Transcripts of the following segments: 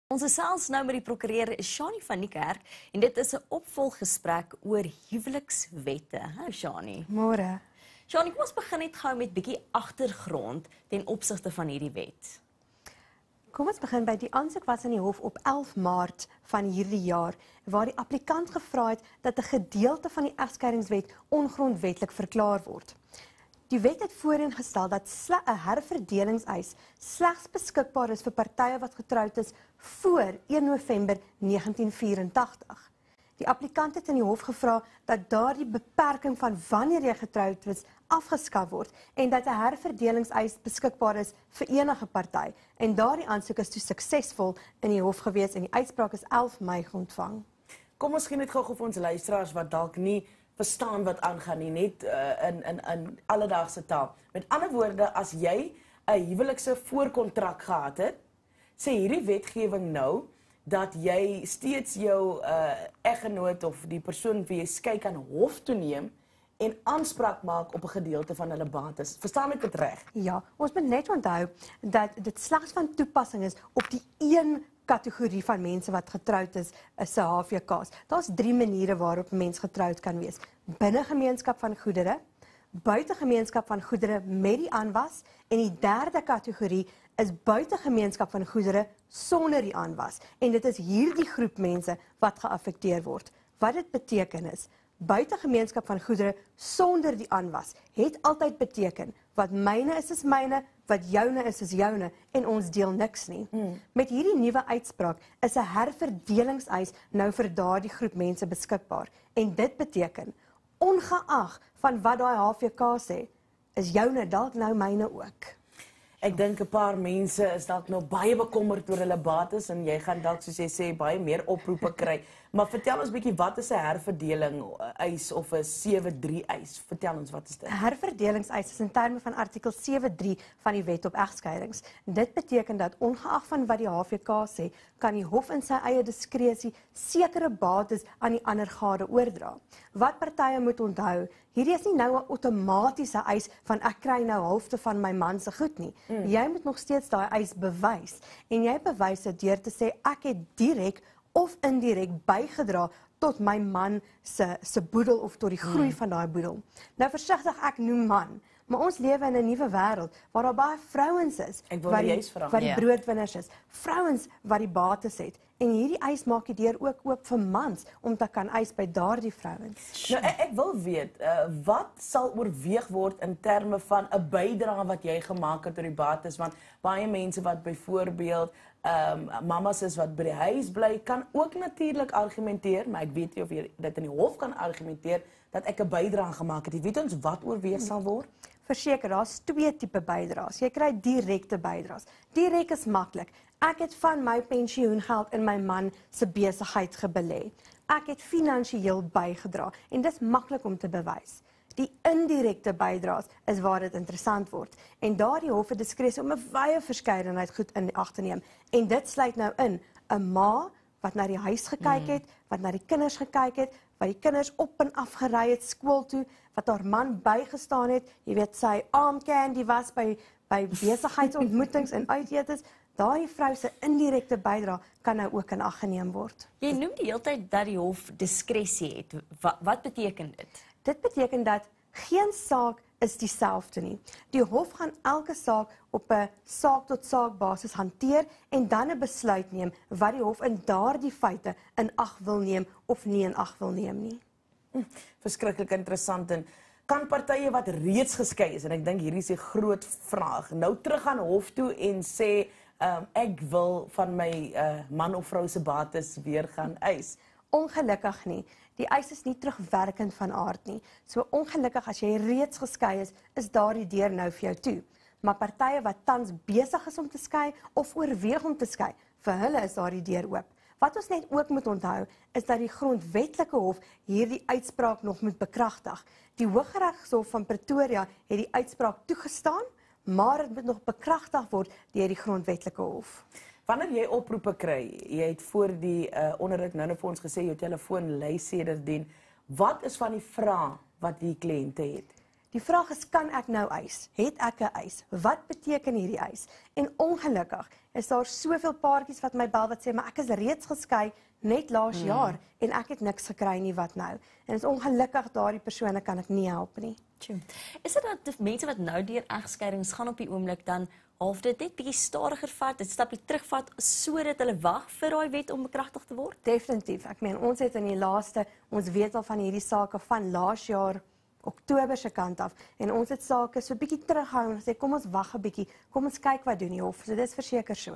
Ons gesels nou met die prokureur Shani van Niekerk en dit is 'n opvolggesprek oor huwelikswette. Hallo Shani. Môre. Shani, kom ons begin net gou met bietjie agtergrond ten opsigte van hierdie wet. Kom ons begin by die aansoek was in die hof op 11 Maart van hierdie jaar waar die applikant gevra het dat 'n gedeelte van die egskeidingswet ongrondwetlik verklaar word. Die wet het voorheen gestel dat 'n herverdelingseis slegs beskikbaar is vir partye wat getroud is voor 1 November 1984. Die applikant het in die hof gevra dat daardie beperking van wanneer jy getroud is afgeskaf word en dat 'n herverdelingseis beskikbaar is vir enige party. En daardie aansoek is toe suksesvol in die hof gewees en die uitspraak is 11 Mei ontvang. Kom ons gee net gou vir ons luisteraars wat dalk nie verstaan wat aangaan nie, net in alledaagse taal. Met ander woorde, as jy 'n huwelikse voorkontrak gehad het, sê hierdie wetgewing nou dat jy steeds jou eggenoot of die persoon wie jy skei kan hof toe neem en aanspraak maak op 'n gedeelte van hulle bates. Verstaan ek dit reg? Ja, ons moet net onthou dat dit slegs van toepassing is op die een kategorie van mense wat getroud is se HVK's. Daar's 3 maniere waarop 'n mens getroud kan wees. Binne gemeenskap van goedere, buite gemeenskap van goedere met die aanwas en die derde kategorie is buite gemeenskap van goedere sonder die aanwas. En dit is hierdie groep mense wat geaffekteer word. Wat dit beteken is, buite gemeenskap van goedere sonder die aanwas het altyd beteken wat myne is myne, wat joune is joune en ons deel niks nie. Met hierdie nuwe uitspraak is 'n herverdelingseis nou vir daardie groep mense beskikbaar en dit beteken ongeag van wat daai HVK sê, is joune dalk nou myne ook. Ek dink 'n paar mense is dalk nou baie bekommerd oor hulle bates en jy gaan dalk soos jy sê baie meer oproepe kry. Maar vertel ons bietjie, wat is 'n herverdeling eis of 'n 7-3 eis? Vertel ons, wat is dit? 'n Herverdelingseis is in terme van artikel 7.3 van die Wet op Egskeidings. Dit beteken dat ongeag van wat die HVK sê, kan die hof in sy eie diskresie sekere bates aan die ander gade oordra. Wat partye moet onthou, hierdie is nie nou 'n outomatiese eis van ek kry nou halfte van my man se goed nie. Jy moet nog steeds daai eis bewys en jy bewys dit deur te sê ek het direk of indirek bygedra tot my man se boedel of tot die groei van daai boedel. Nou versigtig, ek noem man, maar ons lewe in 'n nuwe wêreld waar daar baie vrouens is wat die broodwinners is, vrouens wat die bates het. En hierdie eis maak die deur ook oop vir mans om te kan eis by daardie vrouens. Nou, ek wil weet, wat sal oorweeg word in terme van 'n bydrae wat jy gemaak het tot die bates, want baie mense wat byvoorbeeld mamas is wat by die huis bly, kan ook natuurlik argumenteer, maar ek weet nie of jy dit in die hof kan argumenteer, dat ek 'n bydrae gemaak het. Jy weet ons wat oorweeg sal word? Verseker, daar's 2 tipe bydraes. Jy kry direkte bydraes. Direk is maklik. Ek het van my pensioengeld in my man se besigheid gebelê. Ek het finansiëel bygedra en dit is maklik om te bewys. Die indirekte bydraes is waar dit interessant word. En daardie hof het diskresie om 'n wye verskeidenheid goed in ag te neem. En dit sluit nou in 'n ma wat na die huis gekyk het, wat na die kinders gekyk het, wat die kinders op en af gery het skool toe, wat haar man bygestaan het, jy weet sy arm candy was by besigheidsontmoetings en uitetes. Daardie vrou se indirekte bydrae kan nou ook in ag geneem word. Jy noem die hele tyd dat die hof diskresie het. Wat beteken dit? Dit beteken dat geen saak is dieselfde nie. Die hof gaan elke saak op 'n saak tot saak basis hanteer en dan 'n besluit neem wat die hof in daardie feite in ag wil neem of nie in ag wil neem nie. Verskriklik interessant. En kan partye wat reeds geskei is, en ek dink hierdie is 'n groot vraag, nou terug aan hof toe en sê ek wil van my man of vrou se bates weer gaan eis? Ongelukkig nie. Die eis is nie terugwerkend van aard nie. So ongelukkig as jy reeds geskei is daardie deur nou vir jou toe. Maar partye wat tans besig is om te skei of oorweeg om te skei, vir hulle is daardie deur oop. Wat ons net ook moet onthou, is dat die grondwetlike hof hierdie uitspraak nog moet bekragtig. Die Hooggeregshof van Pretoria het die uitspraak toegestaan, maar dit moet nog bekragtig word deur die grondwetlike hof. Wanneer jy oproepe kry, jy het voor die onderhoud nou vir ons gesê jou telefoon lui sedertdien, wat is van die vrae wat die kliënte het? Die vraag is, kan ek nou eis? Het ek 'n eis? Wat beteken hierdie eis? En ongelukkig is daar soveel paartjies wat my bel wat sê, maar ek is reeds geskei net laas jaar en ek het niks gekry nie, wat nou? En is ongelukkig daardie persone kan ek nie help nie. Tjoe. Is dit dat die mense wat nou deur egskeidings gaan op die oomblik dan half dit net bietjie stadiger vat, 'n stapie terugvat sodat hulle wag vir daai wet om bekragtig te word? Definitief. Ek meen, ons het in die laaste, ons weet al van hierdie sake van laas jaar Oktober se kant af en ons het sake so bietjie terughou en sê kom ons wag 'n bietjie, kom ons kyk wat doen die hof. So dis verseker so.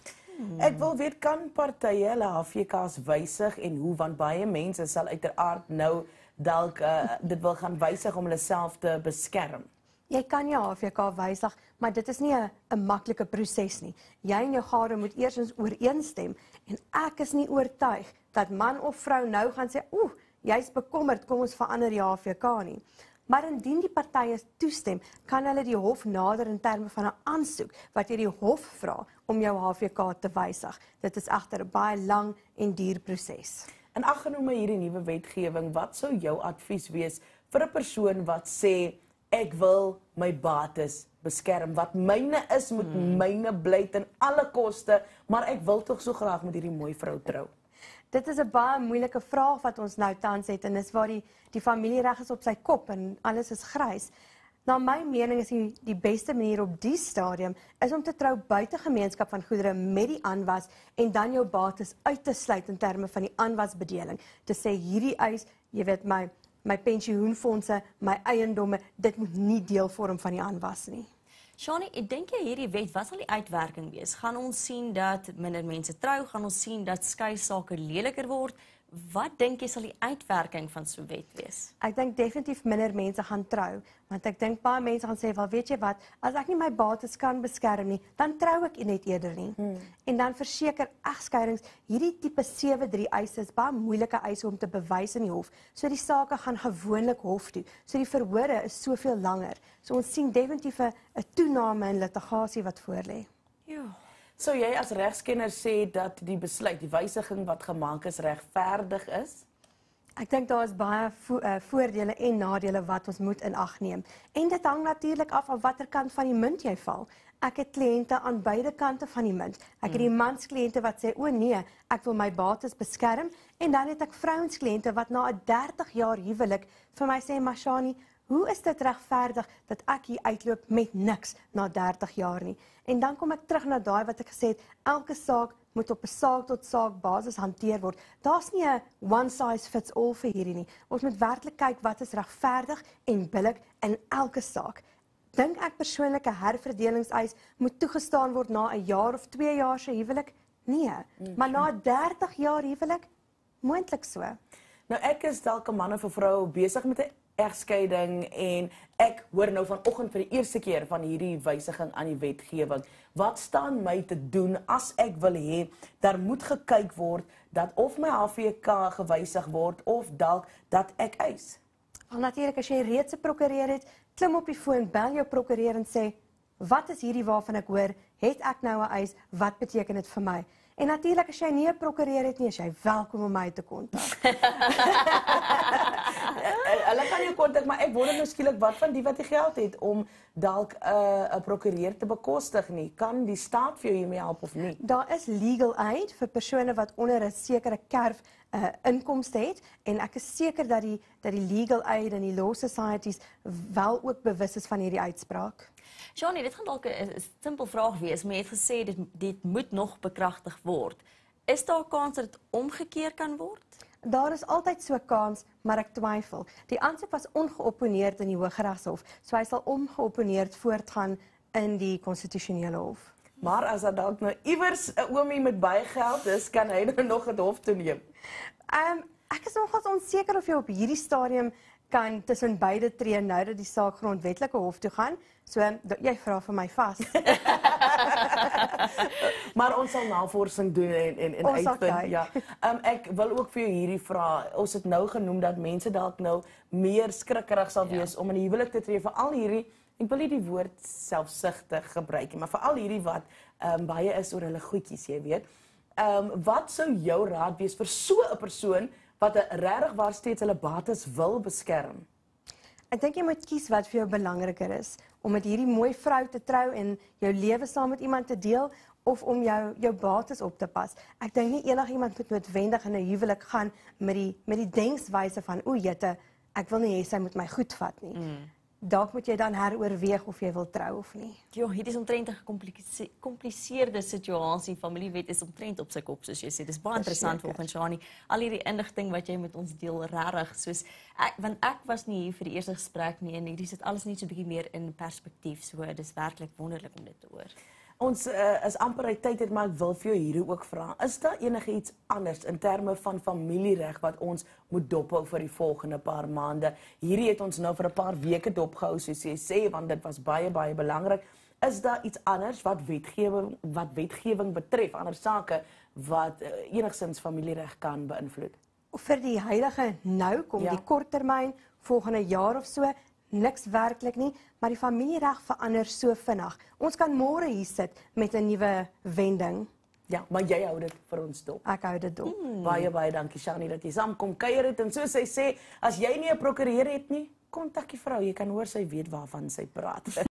Ek wil weet, kan partye hulle HVK's wysig en hoe, want baie mense sal uiteraard nou dalk dit wil gaan wysig om hulle self te beskerm. Jy kan jou HVK wysig, maar dit is nie 'n maklike proses nie. Jy en jou gade moet eers ooreenstem en ek is nie oortuig dat man of vrou nou gaan sê, jy's bekommerd, kom ons verander die HVK nie. Maar indien die partye toestem, kan hulle die hof nader in terme van 'n aansoek wat jy die hof vra om jou HVK te wysig. Dit is egter 'n baie lang en duur proses. En aggenome hierdie nuwe wetgewing, wat sou jou advies wees vir 'n persoon wat sê ek wil my bates beskerm, wat myne is moet myne bly ten alle koste, maar ek wil tog so graag met hierdie mooi vrou trou? Dit is 'n baie moeilike vraag wat ons nou tans het en dis waar die familiereg is op sy kop en alles is grys. Na my mening is die beste manier op die stadium is om te trou buite gemeenskap van goedere met die aanwas en dan jou bates uit te sluit in terme van die aanwasbedeling. Te sê hierdie eis, jy weet my pensioenfondse, my eiendomme, dit moet nie deel vorm van die aanwas nie. Shani, ek dink jy hierdie wet, wat sal die uitwerking wees? Gaan ons sien dat minder mense trou? Gaan ons sien dat skei sake leliker word? Wat dink jy sal die uitwerking van so 'n wet wees? Ek dink definitief minder mense gaan trou, want ek dink baie mense gaan sê, wel weet jy wat, as ek nie my bates kan beskerm nie, dan trou ek net eerder nie. En dan verseker egskeidings, hierdie tipe 7-3 eise is baie moeilike eise om te bewys in die hof. So die sake gaan gewoonlik hof toe. So die verhore is soveel langer. So ons sien definitief 'n toename in litigasie wat voorlê. Ja. Sou jy as regskenner sê dat die besluit, die wysiging wat gemaak is, regverdig is? Ek dink daar is baie voordele en nadele wat ons moet in ag neem. En dit hang natuurlik af van watter kant van die munt jy val. Ek het kliënte aan beide kante van die munt. Ek het die manskliënte wat sê, o nee, ek wil my bates beskerm. En dan het ek vrouenskliënte wat na 'n 30 jaar huwelik vir my sê, maar Shani, hoe is dit regverdig dat ek hier uitloop met niks na 30 jaar nie? En dan kom ek terug na daai wat ek gesê het, elke saak moet op 'n saak tot saak basis hanteer word. Daar's nie 'n one size fits all vir hierdie nie. Ons moet werklik kyk wat is regverdig en billik in elke saak. Dink ek persoonlik 'n herverdelingseis moet toegestaan word na 'n jaar of 2 jaar se huwelik? Nee, maar na 30 jaar huwelik moontlik so. Nou ek is dalk 'n man of 'n vrou besig met 'n egskeiding en ek hoor nou vanoggend vir die eerste keer van hierdie wysiging aan die wetgewing. Wat staan my te doen as ek wil hê daar moet gekyk word dat of my HVK gewysig word of dalk dat ek eis? Wel natuurlik, as jy reeds 'n prokureur het, klim op die foon, bel jou prokureur en sê, wat is hierdie waarvan ek hoor? Het ek nou 'n eis? Wat beteken dit vir my? En natuurlik, as jy nie 'n prokureur het nie, is jy welkom om my te kontak. Hulle kan jou kontak, maar ek wonder nou skielik wat van die wat die geld het om dalk 'n prokureur te bekostig nie. Kan die staat vir jou hiermee help of nie? Daar is legal aid vir persone wat onder 'n sekere kerf inkomste het en ek is seker dat die legal aid en die law societies wel ook bewus is van hierdie uitspraak. Shani, dit gaan dalk 'n simpel vraag wees, maar jy het gesê dit moet nog bekragtig word. Is daar 'n kans dat dit omgekeer kan word? Daar is altyd so 'n kans, maar ek twyfel. Die aansoek was ongeopponeerd in die Hooggeregshof, so hy sal ongeopponeerd voortgaan in die konstitusionele hof. Maar as daar dalk nou iewers 'n oomie met baie geld is, kan hy nou nog het hof toe neem. Ek is nogals onseker of jy op hierdie stadium kan tussen beide tree nou dat die saak grondwetlike hof toe gaan. So jy vra vir my vas. Maar ons sal navorsing doen en Ons sal uitvind. kyk. Ja. Ek wil ook vir jou hierdie vra. Ons het nou genoem dat mense dalk nou meer skrikkerig sal wees om in die huwelik te tree, veral hierdie, ek wil nie die woord selfsugtig gebruik nie, maar veral hierdie wat baie is oor hulle goedjies, jy weet. Wat sou jou raad wees vir so 'n persoon wat regtig waar steeds hulle bates wil beskerm? Ek dink jy moet kies wat vir jou belangriker is, om met hierdie mooi vrou te trou en jou lewe saam met iemand te deel, of om jou bates op te pas. Ek dink nie enigiemand moet noodwendig in 'n huwelik gaan met die denkswyse van, o jette, ek wil nie hê sy moet my goed vat nie. Dalk moet jy dan heroorweeg of jy wil trou of nie. Ja, hier is omtrent 'n gecompliseerde situasie. Familiewet is omtrent op sy kop, soos jy sê. Dis baie interessant volgens Shani. Al hierdie inligting wat jy met ons deel, regtig, soos want ek was nie hier vir die eerste gesprek nie en hierdie sit alles net so 'n bietjie meer in perspektief. So dis werklik wonderlik om dit te hoor. Ons is amper uit tyd, maar ek wil vir jou hier ook vra, is daar enigiets anders in terme van familiereg wat ons moet dophou vir die volgende paar maande? Hierdie het ons nou vir 'n paar weke dopgehou, soos jy sê, want dit was baie, baie belangrik. Is daar iets anders wat wetgewing betref, ander sake wat enigstens familiereg kan beïnvloed? Vir die huidige nou, kom die korttermyn, volgende jaar of so, niks werklik nie, maar die familiereg verander so vinnig. Ons kan môre hier sit met 'n nuwe wending. Ja, maar jy hou dit vir ons dop. Ek hou dit dop. Baie, baie dankie Shani dat jy saamkom kuier het, en soos sy sê, as jy nie 'n prokureur het nie, kontak die vrou, jy kan hoor sy weet waarvan sy praat.